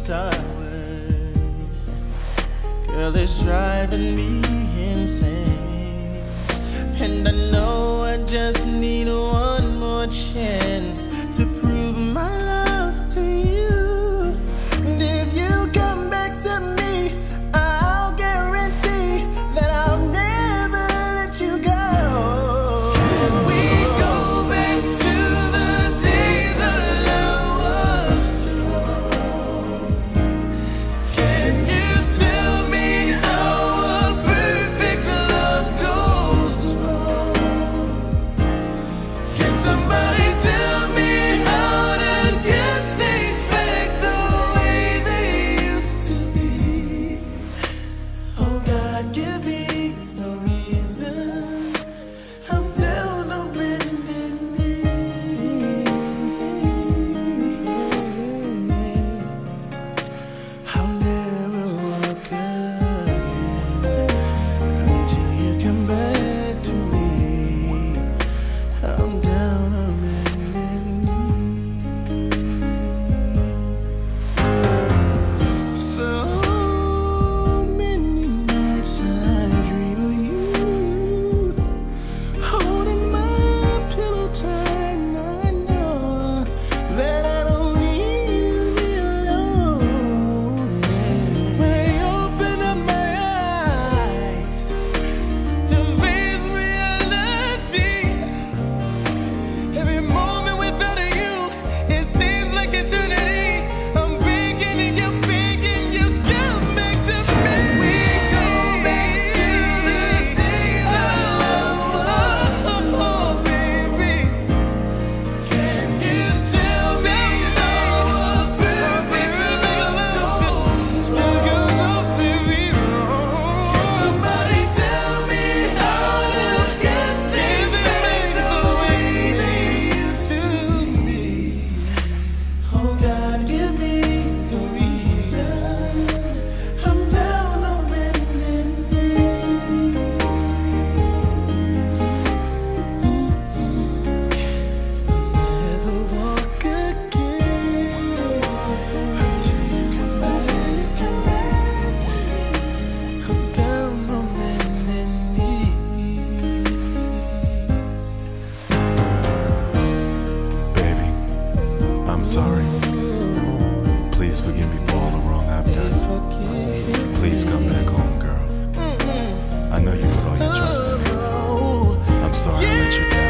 sour. Girl, it's driving me insane. And I know I just need one more chance to prove my love to you. And if you come back to me, I'll guarantee that I'll never let you go. Can we go back to the days our love was strong? Can you tell me how a perfect love goes wrong? Can somebody tell me how to get things back the way they used to be? Oh God, give me no reason. I'm down on bending knee. I'll never walk again until you come back to me. I'm down on bending knee. So many nights I dream of you, holding my pillow tight, and I know that I don't need to be alone. When I open up my eyes to face reality, every moment without you, it seems like eternity. I'm begging you, come back to me. We go back to the days our love was. Oh, baby, can you tell me how a perfect love goes wrong? Can somebody tell me how to get things back the way they used to be? Oh God, give me the reason. I'm down on bending knee. I'll never walk again until you come back. I'm down on bending knee. Baby, I'm sorry. Please forgive me for all the wrong I've done. Please come back home, girl. I know you put all your trust in me. I'm sorry I let you down.